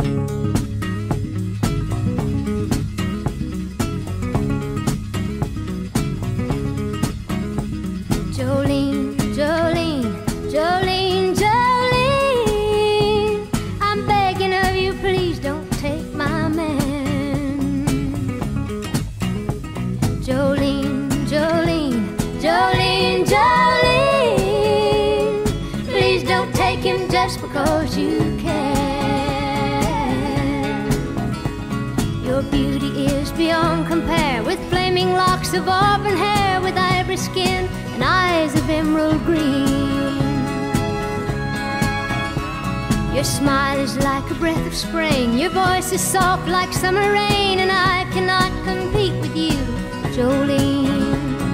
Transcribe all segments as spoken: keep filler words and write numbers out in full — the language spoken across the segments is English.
Jolene, Jolene, Jolene, Jolene, I'm begging of you, please don't take my man. Jolene, Jolene, Jolene, Jolene, please don't take him just because you can. Your beauty is beyond compare, with flaming locks of auburn hair, with ivory skin and eyes of emerald green. Your smile is like a breath of spring, your voice is soft like summer rain, and I cannot compete with you, Jolene.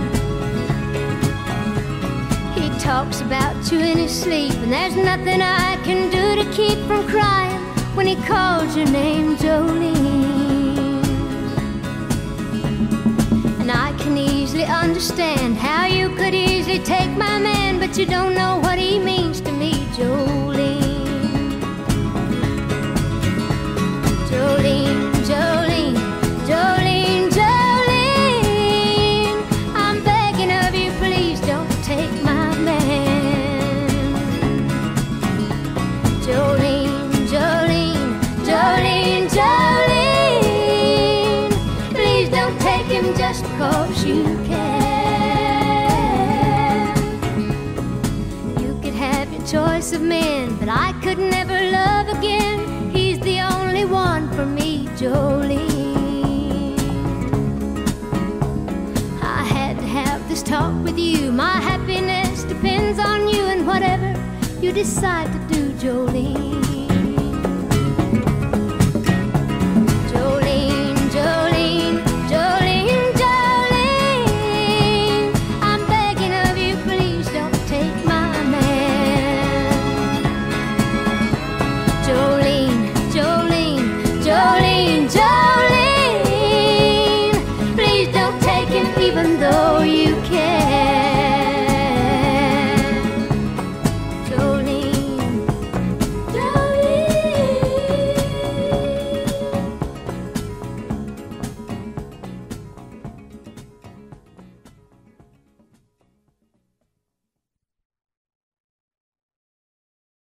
He talks about you in his sleep, and there's nothing I can do to keep from crying when he calls your name, Jolene. And I can easily understand how you could easily take my man, but you don't know what he means to me, Jolene. Jolene, Jolene, Jolene, Jolene, I'm begging of you, please don't take my man. Jolene, Jolene, Jolene, Jolene, please don't take him just because you can. You could have your choice of men, but I could never love again. He's the only one for me, Jolene. I had to have this talk with you. My happiness depends on you, and whatever you decide to do, Jolene.